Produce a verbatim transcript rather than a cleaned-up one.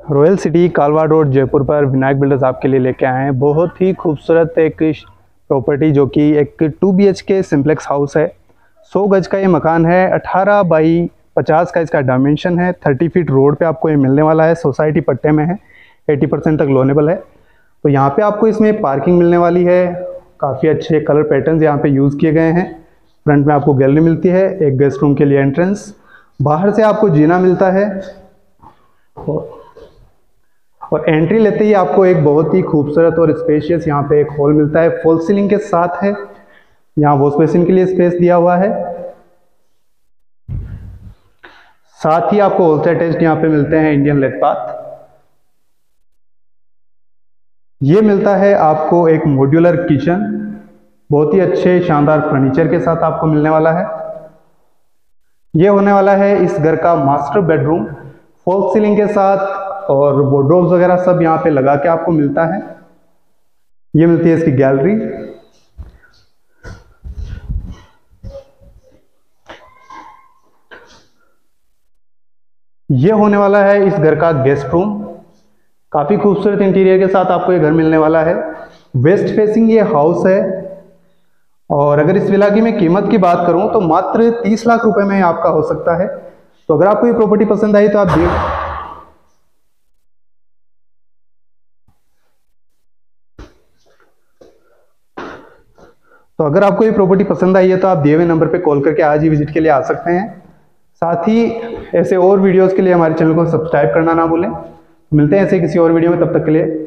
Royal city Kalwa road Jaipur पर Vinayak builders आपके लिए लेके आए हैं बहुत ही खूबसूरत एक प्रॉपर्टी जो कि एक two B H K simplex house है। सौ गज का ये मकान है। अठारह बाई पचास का इसका डायमेंशन है। तीस फीट रोड पे आपको ये मिलने वाला है। सोसाइटी पट्टे में है। अस्सी परसेंट तक लोनेबल है। तो यहाँ पे आपको इसमें पार्किंग मिलने वाली है। काफ़ी अच्छे कलर पैटर्न्स यहाँ पे यूज़ किए गए हैं। फ्रंट में आपको गैलरी मिलती है। एक गेस्ट रूम के लिए एंट्रेंस। बाहर से आपको जीना मिलता है और एंट्री लेते ही आपको एक बहुत ही खूबसूरत और स्पेशियस यहाँ पे एक हॉल मिलता है। फॉल सीलिंग के साथ है। यहाँ वॉश बेसिन के लिए स्पेस दिया हुआ है। साथ ही आपको हॉल से अटैच्ड यहाँ पे मिलते हैं इंडियन लेट बाथ। ये मिलता है आपको एक मॉड्यूलर किचन, बहुत ही अच्छे शानदार फर्नीचर के साथ आपको मिलने वाला है। ये होने वाला है इस घर का मास्टर बेडरूम। फॉल सीलिंग के साथ और वार्डरोब्स वगैरह सब यहाँ पे लगा के आपको मिलता है। ये मिलती है इसकी गैलरी। ये होने वाला है इस घर का गेस्ट रूम। काफी खूबसूरत इंटीरियर के साथ आपको ये घर मिलने वाला है। वेस्ट फेसिंग ये हाउस है और अगर इस विला की मैं कीमत की बात करूं तो मात्र तीस लाख रुपए में आपका हो सकता है। तो अगर आपको ये प्रॉपर्टी पसंद आई तो आप दिए तो अगर आपको ये प्रॉपर्टी पसंद आई है तो आप दिए हुए नंबर पे कॉल करके आज ही विजिट के लिए आ सकते हैं। साथ ही ऐसे और वीडियोस के लिए हमारे चैनल को सब्सक्राइब करना ना भूलें। मिलते हैं ऐसे किसी और वीडियो में, तब तक के लिए